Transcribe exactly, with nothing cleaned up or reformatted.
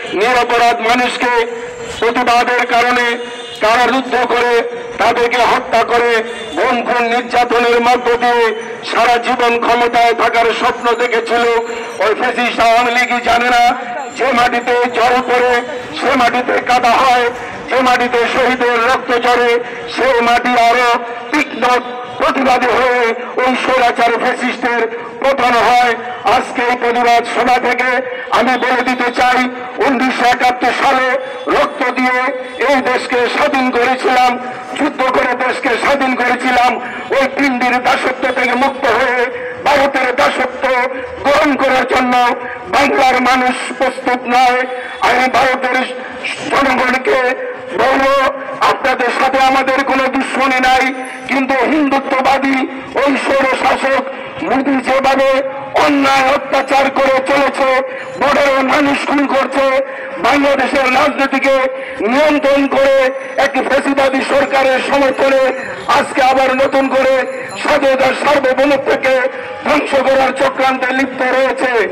নিরপরাধ মানুষকে প্রতিবাদের কারণে কারারুদ্ধ করে তাদেরকে হত্যা করে গুম খুন নির্যাতনের মধ্য দিয়ে সারা জীবন ক্ষমতায় থাকার স্বপ্ন দেখেছিল ওই ফ্যাসিস্ট আওয়ামী লীগই জানে না যে মাটিতে জল পড়ে সে মাটিতে কাদা হয়, যে মাটিতে শহীদের রক্ত ঝরে সেই মাটি আরো তীক্ষ্ণ প্রতিবাদী হয়ে ওই স্বৈরাচার ফ্যাসিস্টের পতন হয়। আজকে এই প্রতিবাদ সভা থেকে আমি বলে দিতে চাই, উনিশশো একাত্তর সালে রক্ত দিয়ে এই দেশকে স্বাধীন করেছিলাম, যুদ্ধ করে দেশকে স্বাধীন করেছিলাম। ওই পিণ্ডির দাসত্ব থেকে মুক্ত হয়ে ভারতের দাসত্ব গ্রহণ করার জন্য বাংলার মানুষ প্রস্তুত নয়। আমি ভারতের জনগণকে বলবো, আপনাদের সাথে আমাদের কোনো দুশ্মনী নাই, কিন্তু হিন্দুত্ববাদী ওই স্বৈরশাসক মোদী যেভাবে অন্যায় অত্যাচার করে চলেছে, বর্ডারে মানুষ খুন করছে, বাংলাদেশের রাজনীতিকে নিয়ন্ত্রণ করে একটি ফ্যাসিবাদী সরকারের সমর্থনে আজকে আবার নতুন করে স্বাধীনতার সার্বভৌমত্বকে ধ্বংস করার চক্রান্তে লিপ্ত রয়েছে।